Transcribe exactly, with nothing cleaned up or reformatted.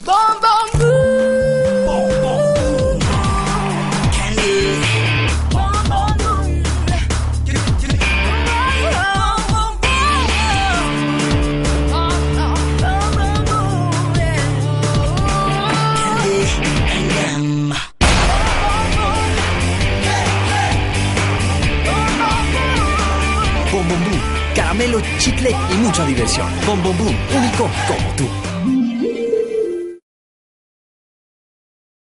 Boom, boom, boom. Boom, boom, boom. Candy. Boom, boom, boom. Boom, boom, boom. Boom, boom, boom. Candy and them. Bom Bom Boom, caramelo, chicle y mucha diversión. Bom Bom Boom, único como tú.